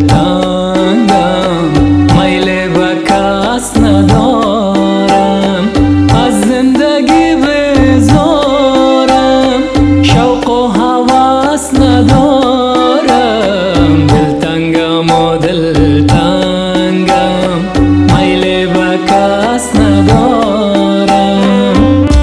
دلتنگم، میل به کس ندارم، از زندگی بیزارم، شوق و هوس ندارم. دلتنگم و دلتنگم، میل به کس ندارم.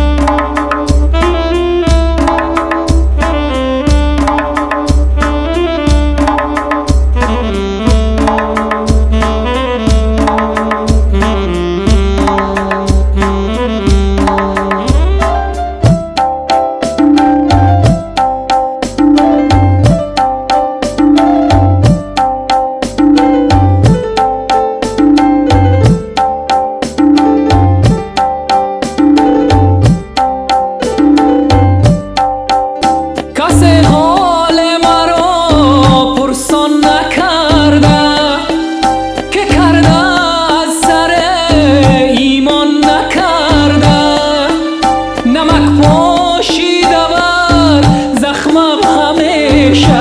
کسی حال مرا پرسان نکرده، که کرده از سر ایمان نکرده. نمک پاشیده بر زخمم همیشه،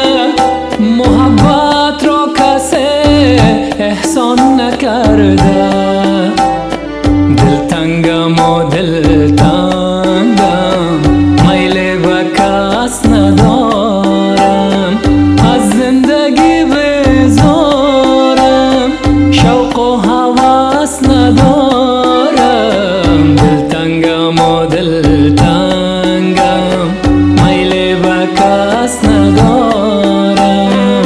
محبت را کسی احسان نکرده. دلتنگم و دلتنگم، میل به کس ندارم، از زندگی بیزارم، شوق و هوس ندارم. دلتنگم و دلتنگم، میل به کس ندارم.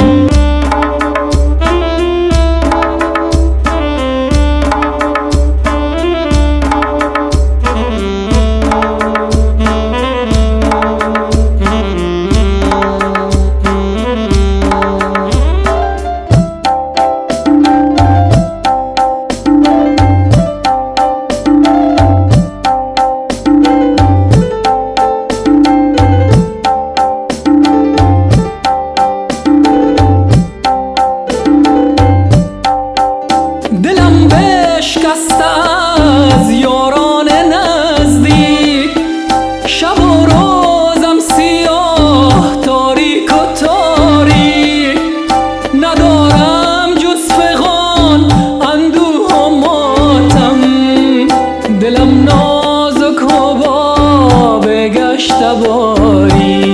دلم بشکسته از یاران نزدیک، شب و روزم سیاه تاریک و تاریک. ندارم جز فغان اندوه و ماتم، دلم نازک و با بگشته باری.